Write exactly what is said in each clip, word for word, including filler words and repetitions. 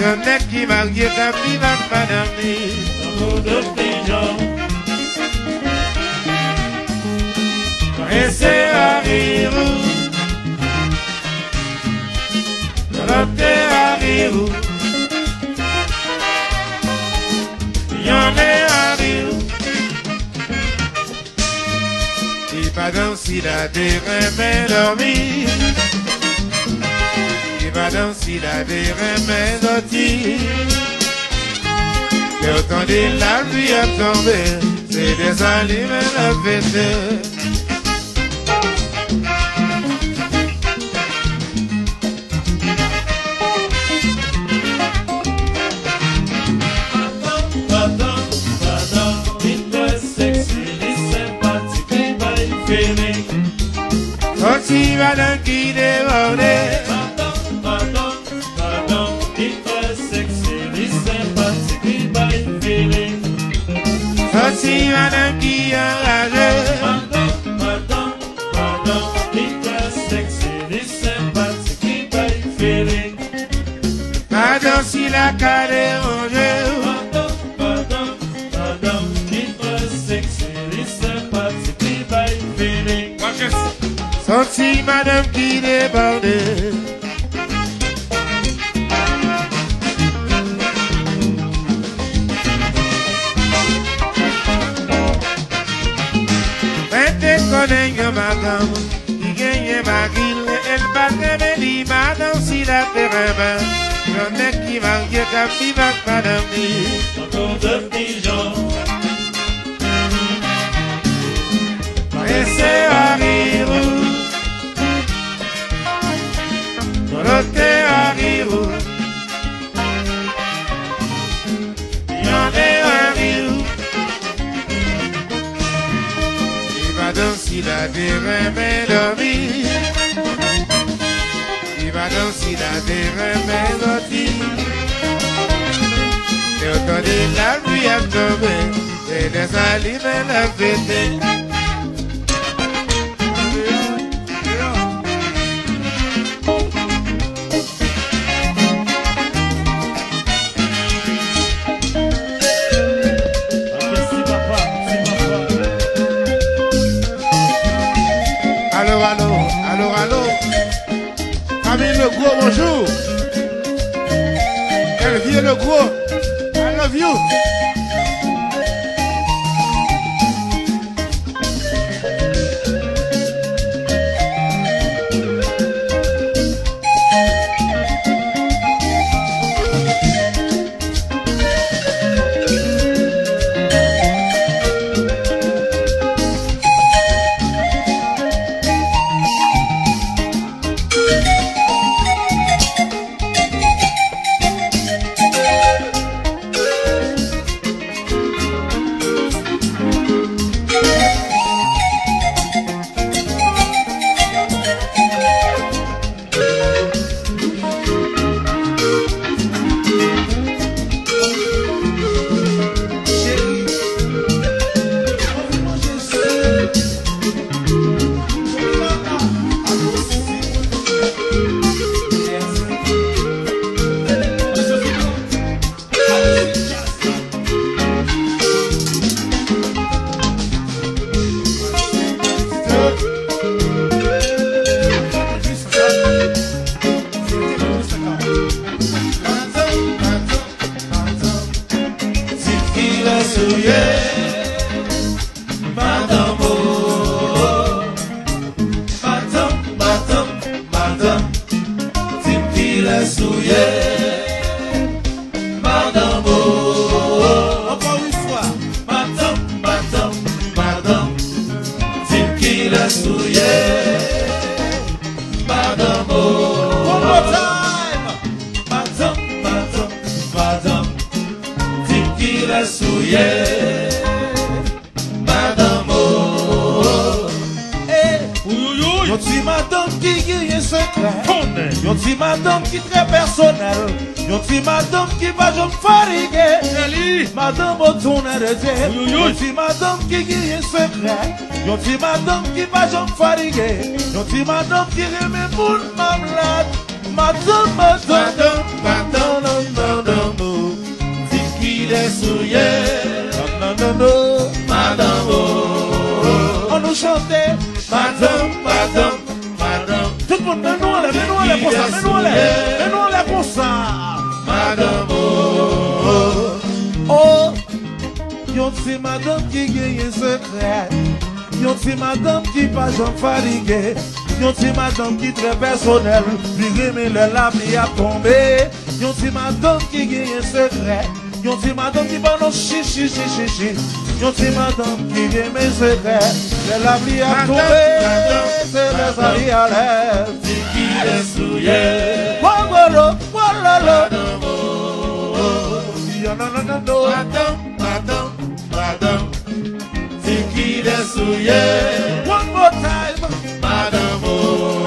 J'en ai qui marié ta fille avec madame ni. Dans de pigeon. Et c'est à rire. L'autre à rire. Y'en est à rire. Il va danser la terre mais dormir. Il va danser la terre mais dormir. Et autant de la pluie à tomber, c'est des aliments à fêter. Si madame qui déborde. Madame, madame, madame, it was sexy, this sympathique by feeling. Si madame qui enrage. Madame, madame, madame, it was sexy, this sympathique by feeling. Madame si la ca dérange. Madame, madame, madame, it was sexy, this sympathique by feeling. Si madame qui déborde. Maintenant connaît madame, qui gagne ma guille, elle va me dire madame si la terre. J'en ai qui marié ta fille avec madame ni. Encore de pigeon. Et c'est à rire. L'autre à rire. Y'en est à rire. Il va danser la terre mais dormir. Il va danser la terre mais dormir. Et autant de la pluie à tomber, c'est des aliments à fêter. Le gros, bonjour. Elle vient le gros. I love you. Yon ti madame qui très personnel, yon ti madame qui va jom fariguer, madame au tourner de Dieu, yon ti madame qui gagne secret, yon ti madame qui va jom fariguer, yon ti madame qui remet pour mamlade, Madame, madame, Madame, madame, madame, si qui les souillait. madame, on nous chantait. Madame, madame, madame, Tout le monde, mets-nous en l'air, mets-nous en l'air pour ça, mets-nous en l'air, mets-nous en l'air pour ça. madame, oh, Oh, yon ti madame qui gagne secret. Yon ti madame qui pas jamais fatigué. Yon ti madame qui très personnel. Lui remet le la vie à tomber. Yon ti madame qui gagne secret. Yon ti madame qui pas non chi chi chi chi chi. Yon ti madame qui gagne secret. Le la vie à tomber. C'est le sali à l'aise. si qui les souillait. Wallalo, wallalo. Madame, oh, Yananano. madame, madame, madame, si qui les souillait. One more time. Madame, oh,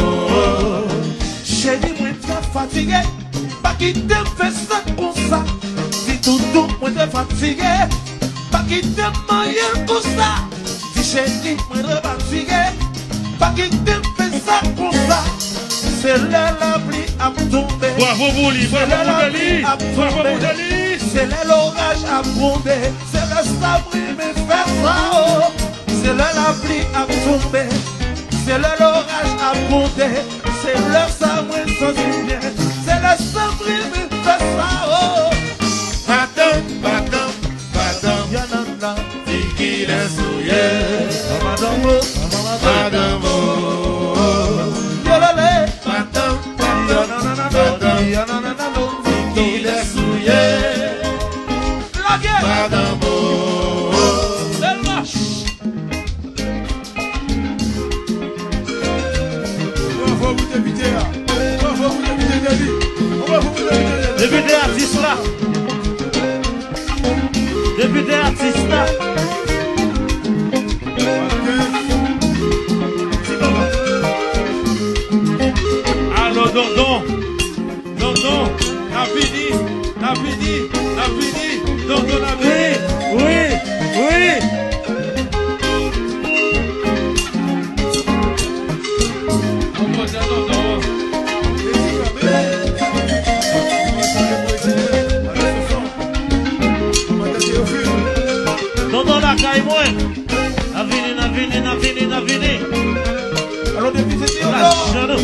Chérie, moi très fatigué. Pas quitter faire ça comme ça. Si tout tout moi très fatigué. Pas quitter moyen pour ça. Si chérie, moi très fatigué. Pas quitter faire ça comme ça. C'est là la pluie à tomber. Bravo Bouli, bravo Boudali, bravo Boudali. C'est là l'orage à tomber. C'est là sabri mais faire ça. Oh. C'est là la pluie à tomber. C'est là l'orage à monter. C'est là ça moi sans bien. C'est là sabri mais faire ça. Oh. madame, madame, madame, Yanana. si qui les souillait. Madame, Madame, oh, Yolale. madame, madame, Yanana. Yanana. qui les souillait. La guerre. Madame, oh, Elle marche. Bravo vous député là, bravo vous député Dali, bravo vous député Dali. Député artiste là. Député artiste là. Allô, Dondon, Dondon, la fini, la fini, la fini, Dondon la fini. Oui, oui. On va dire Dondon. Dondon la caille moi. La vini, la vini, la vini, la vini. Alors député Théodore.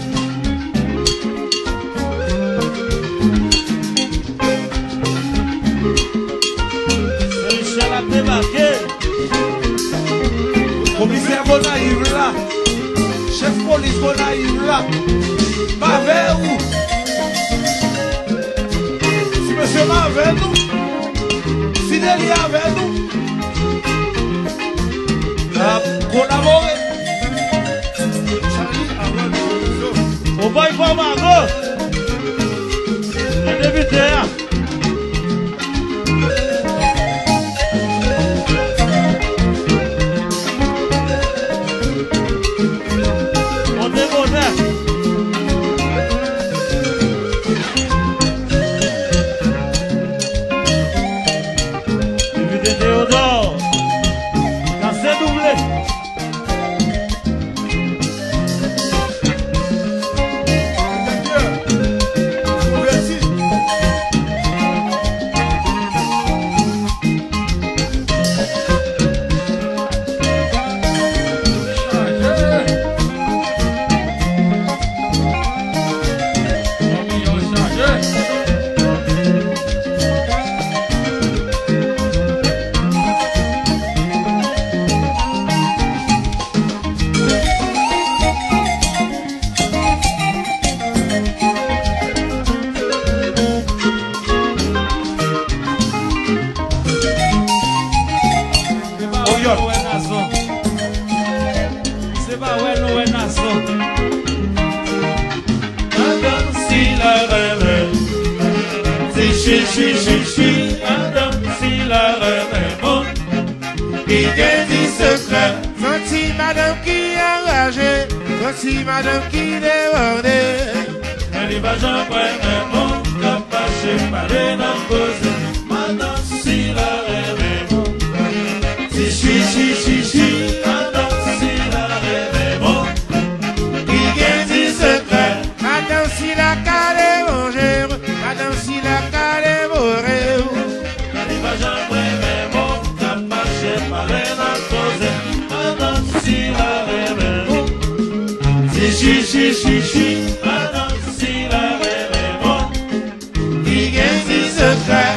Commissaire Bonaïve là, chef police Bonaïve là, pas vers où? Si monsieur là avec nous, si Deli avec nous, à collaborer. On va y voir Margot, le député. C'est pas ouais, non, ouais, nason. madame, si la rêve, si chi chi chi chi, madame, si la rêve, bon, qui gagne du secret. Senti madame qui enragée, senti madame qui débordée. Elle y va j'en prends un bon, capable de parler dans le posé. Madame, si la rêve, bon, si chi chi chi chi, madame, si la rêve, bon, qui gagne du secret. Madame, si la chi, chi, chi, chi. Madame, si la reine est bonne, qui gagne si secret.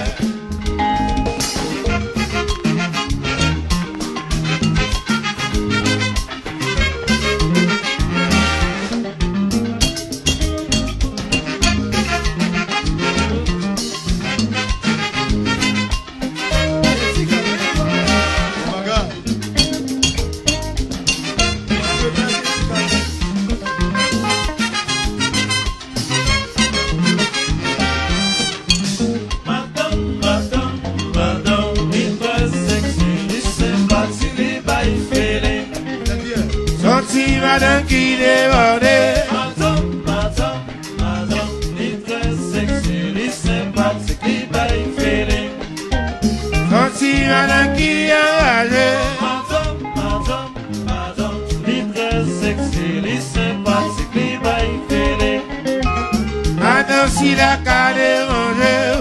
Madame qui débordait. Madame, madame, madame, il très sexy, il sympathique, il baille feeling. Senti madame qui enrageait. Madame, madame, madame, il très sexy, il sympathique, il baille feeling. Madame si la carte est rangée.